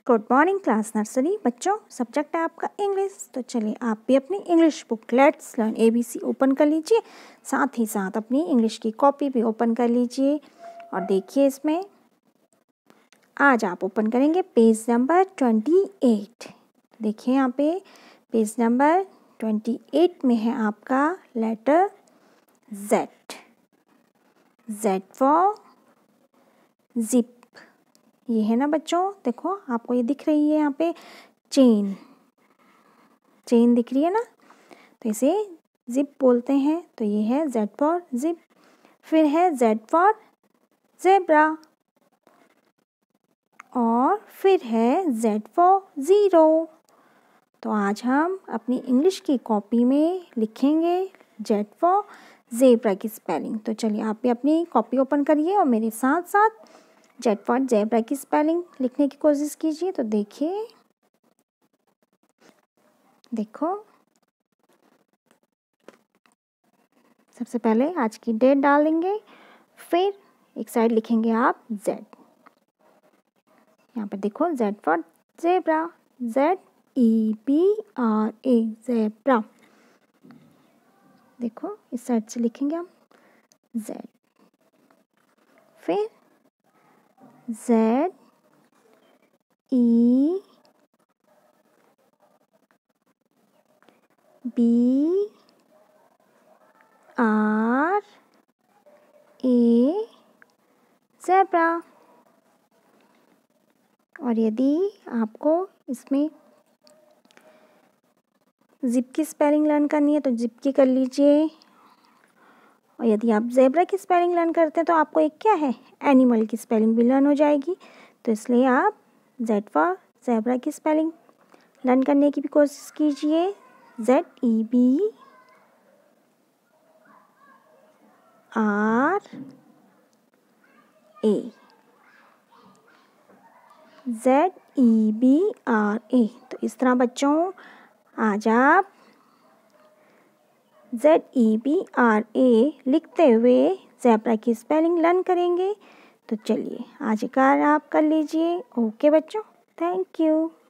Good morning class nursery बच्चों। Subject है आपका इंग्लिश। तो चलिए आप भी अपनी English book let's learn ABC open कर लीजिए, साथ ही साथ अपनी इंग्लिश की कॉपी भी ओपन कर लीजिए। और देखिए इसमें आज आप ओपन करेंगे पेज नंबर 28। देखिए यहाँ पे पेज नंबर 28 में है आपका लेटर Z फॉर जिप। ये है ना बच्चों, देखो आपको ये दिख रही है यहाँ पे चेन दिख रही है ना, तो इसे जिप बोलते हैं। तो ये है Z फॉर जिप। फिर है Z फॉर ज़ेब्रा और फिर है Z फॉर ज़ीरो। तो आज हम अपनी इंग्लिश की कॉपी में लिखेंगे Z फॉर ज़ेब्रा की स्पेलिंग। तो चलिए आप भी अपनी कॉपी ओपन करिए और मेरे साथ साथ Z फॉर ज़ेब्रा की स्पेलिंग लिखने की कोशिश कीजिए। तो देखिए, देखो सबसे पहले आज की डेट डालेंगे, फिर एक साइड लिखेंगे आप Z। यहाँ पर देखो Z for zebra, ZEBRA zebra. देखो इस साइड से लिखेंगे हम Z, फिर ZEBRA ज़ेब्रा। और यदि आपको इसमें जिप की स्पेलिंग लर्न करनी है तो जिप की कर लीजिए। और यदि आप ज़ेब्रा की स्पेलिंग लर्न करते हैं तो आपको एक क्या है, एनिमल की स्पेलिंग भी लर्न हो जाएगी। तो इसलिए आप Z फॉर ज़ेब्रा की स्पेलिंग लर्न करने की भी कोशिश कीजिए, ZEBRA ZEBRA। तो इस तरह बच्चों आज आप ZEBRA लिखते हुए ज़ेब्रा की स्पेलिंग लर्न करेंगे। तो चलिए आज एक आप कर लीजिए। ओके बच्चों, थैंक यू।